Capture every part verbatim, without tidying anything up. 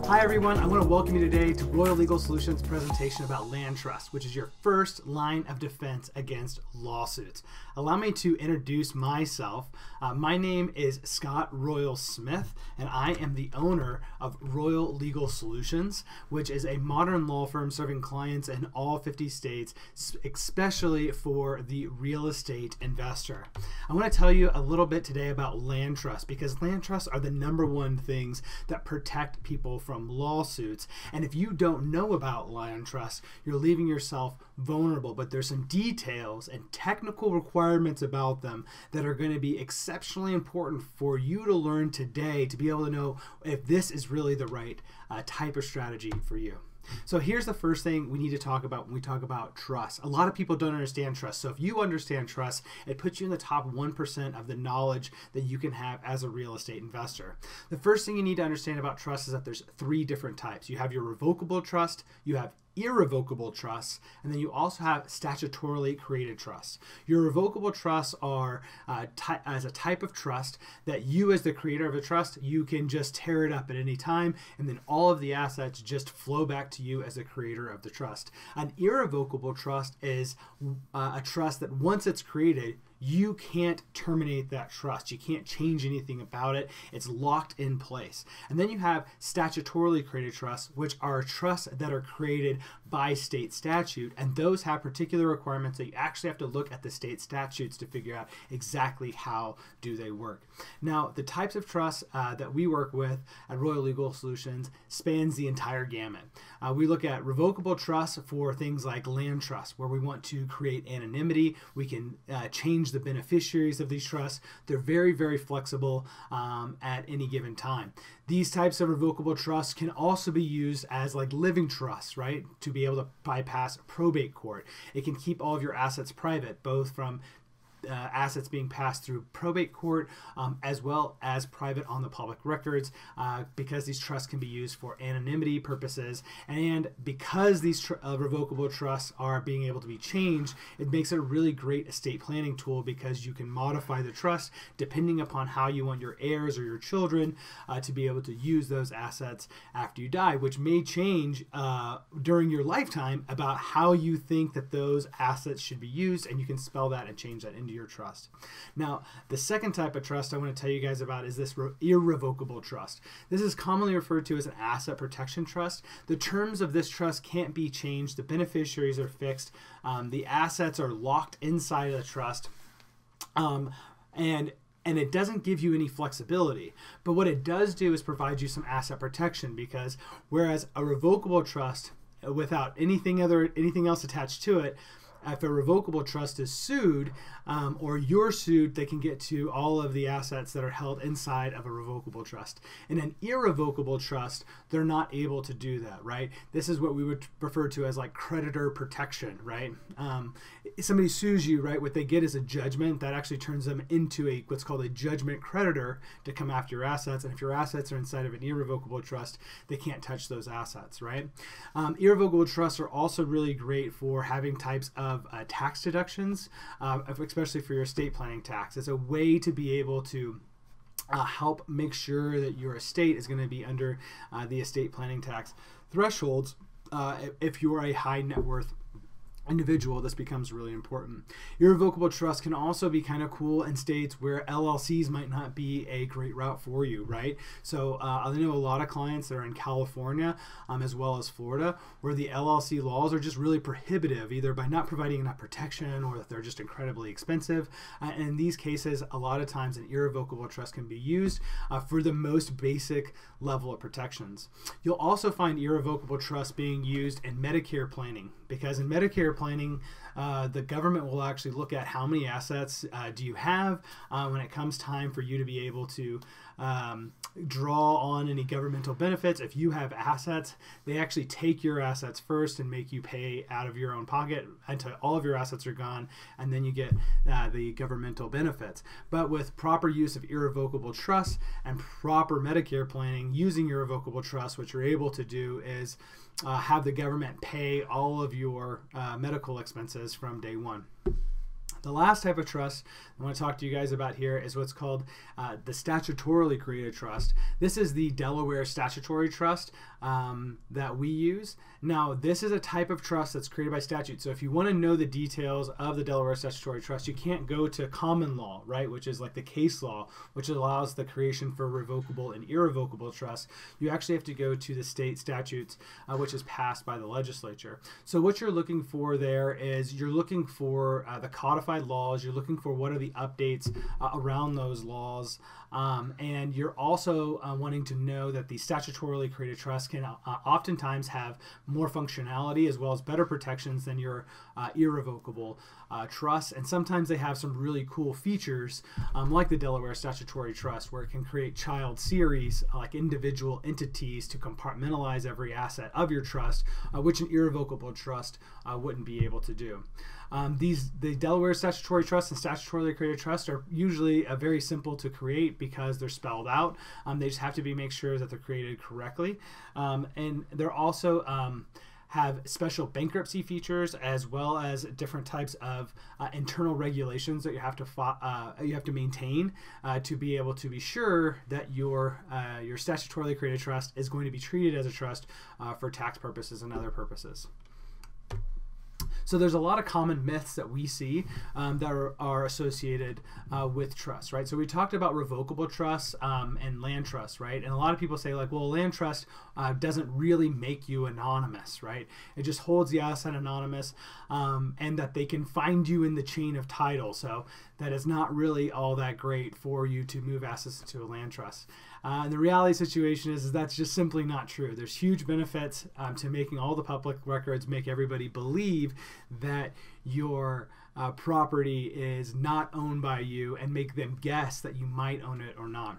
Hi everyone, I want to welcome you today to Royal Legal Solutions presentation about land trust, which is your first line of defense against lawsuits. Allow me to introduce myself. Uh, my name is Scott Royal Smith, and I am the owner of Royal Legal Solutions, which is a modern law firm serving clients in all fifty states, especially for the real estate investor. I want to tell you a little bit today about land trust, because land trusts are the number one things that protect people from lawsuits. And if you don't know about land trust, you're leaving yourself vulnerable. But there's some details and technical requirements about them that are going to be exceptionally important for you to learn today to be able to know if this is really the right uh, type of strategy for you. So here's the first thing we need to talk about when we talk about trust. A lot of people don't understand trust. So if you understand trust, it puts you in the top one percent of the knowledge that you can have as a real estate investor. The first thing you need to understand about trust is that there's three different types. You have your revocable trust, you have irrevocable trusts, and then you also have statutorily created trusts. Your revocable trusts are uh, as a type of trust that you, as the creator of a trust, you can just tear it up at any time, and then all of the assets just flow back to you as the creator of the trust. An irrevocable trust is uh, a trust that once it's created, you can't terminate that trust. You can't change anything about it. It's locked in place. And then you have statutorily created trusts, which are trusts that are created by state statute. And those have particular requirements that you actually have to look at the state statutes to figure out exactly how do they work. Now, the types of trusts uh, that we work with at Royal Legal Solutions spans the entire gamut. Uh, we look at revocable trusts for things like land trusts, where we want to create anonymity. We can uh, change the beneficiaries of these trusts. They're very, very flexible um, at any given time. These types of revocable trusts can also be used as like living trusts, right? To be able to bypass probate court. It can keep all of your assets private, both from Uh, assets being passed through probate court um, as well as private on the public records, uh, because these trusts can be used for anonymity purposes. And because these tr uh, revocable trusts are being able to be changed, it makes it a really great estate planning tool, because you can modify the trust depending upon how you want your heirs or your children uh, to be able to use those assets after you die, which may change uh, during your lifetime about how you think that those assets should be used, and you can spell that and change that into your trust. Now, the second type of trust I want to tell you guys about is this irrevocable trust. This is commonly referred to as an asset protection trust. The terms of this trust can't be changed. The beneficiaries are fixed. Um, the assets are locked inside of the trust. Um, and And it doesn't give you any flexibility. But what it does do is provide you some asset protection, because whereas a revocable trust without anything other anything else attached to it, if a revocable trust is sued um, or you're sued, they can get to all of the assets that are held inside of a revocable trust. In an irrevocable trust, they're not able to do that, right? This is what we would refer to as like creditor protection, right? Um, if somebody sues you, right, what they get is a judgment that actually turns them into a what's called a judgment creditor to come after your assets. And if your assets are inside of an irrevocable trust, they can't touch those assets, right? Um, irrevocable trusts are also really great for having types of Of uh, tax deductions, uh, especially for your estate planning tax. It's a way to be able to uh, help make sure that your estate is going to be under uh, the estate planning tax thresholds. Uh, if you are a high net worth individual, this becomes really important. Irrevocable trust can also be kind of cool in states where L L Cs might not be a great route for you, right? So uh, I know a lot of clients that are in California um, as well as Florida, where the L L C laws are just really prohibitive, either by not providing enough protection or that they're just incredibly expensive. Uh, and in these cases, a lot of times an irrevocable trust can be used uh, for the most basic level of protections. You'll also find irrevocable trust being used in Medicare planning, because in Medicare planning, uh, the government will actually look at how many assets uh, do you have uh, when it comes time for you to be able to um, draw on any governmental benefits. If you have assets, they actually take your assets first and make you pay out of your own pocket until all of your assets are gone, and then you get uh, the governmental benefits. But with proper use of irrevocable trust and proper Medicare planning, using irrevocable trust, what you're able to do is uh, have the government pay all of your uh, medical expenses from day one. The last type of trust I want to talk to you guys about here is what's called uh, the statutorily created trust. This is the Delaware statutory trust um, that we use. Now, this is a type of trust that's created by statute. So if you want to know the details of the Delaware statutory trust, you can't go to common law, right, which is like the case law, which allows the creation for revocable and irrevocable trusts. You actually have to go to the state statutes, uh, which is passed by the legislature. So what you're looking for there is you're looking for uh, the codified laws. You're looking for what are the updates uh, around those laws. Um, and you're also uh, wanting to know that the statutorily created trust can uh, oftentimes have more functionality as well as better protections than your uh, irrevocable uh, trust. And sometimes they have some really cool features um, like the Delaware statutory trust, where it can create child series uh, like individual entities to compartmentalize every asset of your trust, uh, which an irrevocable trust uh, wouldn't be able to do. Um, these the Delaware statutory trust and statutorily created trust are usually uh, very simple to create because they're spelled out. Um, they just have to be make sure that they're created correctly, um, and they're also um, have special bankruptcy features as well as different types of uh, internal regulations that you have to uh, you have to maintain uh, to be able to be sure that your uh, your statutorily created trust is going to be treated as a trust uh, for tax purposes and other purposes. So there's a lot of common myths that we see um, that are, are associated uh, with trust, right? So we talked about revocable trusts um, and land trusts, right? And a lot of people say like, well, a land trust uh, doesn't really make you anonymous, right? It just holds the asset anonymous, um, and that they can find you in the chain of title. So that is not really all that great for you to move assets into a land trust. Uh, and the reality situation is, is that's just simply not true. There's huge benefits um, to making all the public records make everybody believe that your uh, property is not owned by you and make them guess that you might own it or not.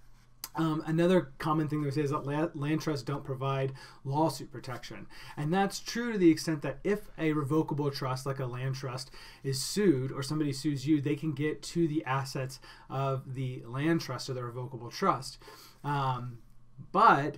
Um, another common thing they say is that land trusts don't provide lawsuit protection. And that's true to the extent that if a revocable trust like a land trust is sued, or somebody sues you, they can get to the assets of the land trust or the revocable trust. Um, but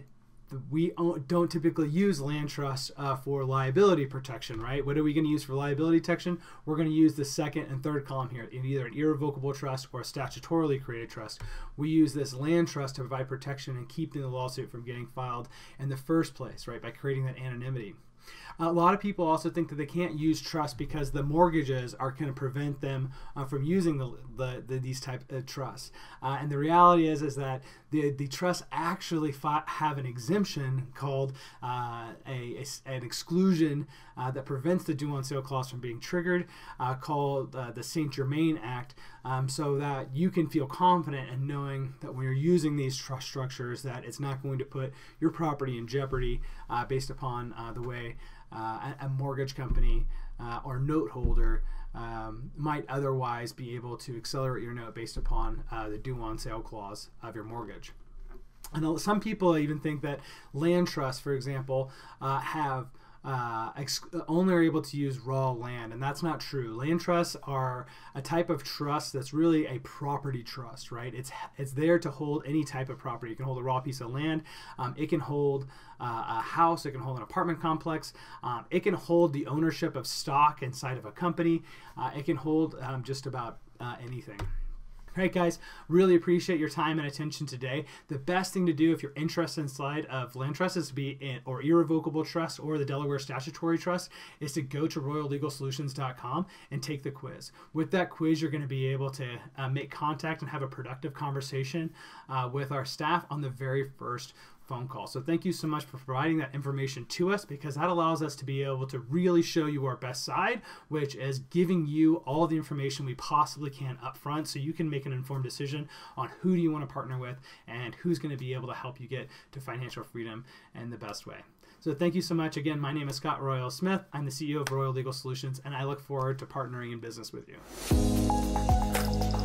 we don't typically use land trusts uh, for liability protection, right? What are we going to use for liability protection? We're going to use the second and third column here, in either an irrevocable trust or a statutorily created trust. We use this land trust to provide protection and keeping the lawsuit from getting filed in the first place, right, by creating that anonymity. A lot of people also think that they can't use trust because the mortgages are going to prevent them uh, from using the, the, the these type of trusts. Uh, and the reality is is that the the trusts actually have an exemption called uh, a, a an exclusion uh, that prevents the due on sale clause from being triggered, uh, called uh, the Saint Germain Act, um, so that you can feel confident in knowing that when you're using these trust structures that it's not going to put your property in jeopardy uh, based upon uh, the way Uh, a mortgage company uh, or note holder um, might otherwise be able to accelerate your note based upon uh, the due on sale clause of your mortgage. And some people even think that land trusts, for example, uh, have Uh, only are able to use raw land, and that's not true. Land trusts are a type of trust that's really a property trust, right? It's it's there to hold any type of property. It can hold a raw piece of land. Um, it can hold uh, a house. It can hold an apartment complex. Um, it can hold the ownership of stock inside of a company. Uh, it can hold um, just about uh, anything. All right, guys, really appreciate your time and attention today. The best thing to do if you're interested inside of land trust is to be in or irrevocable trust or the Delaware statutory trust is to go to royal legal solutions dot com and take the quiz. With that quiz, you're going to be able to uh, make contact and have a productive conversation uh, with our staff on the very first phone call. So thank you so much for providing that information to us, because that allows us to be able to really show you our best side, which is giving you all the information we possibly can up front so you can make an informed decision on who do you want to partner with and who's going to be able to help you get to financial freedom in the best way. So thank you so much. Again, my name is Scott Royal Smith. I'm the C E O of Royal Legal Solutions, and I look forward to partnering in business with you.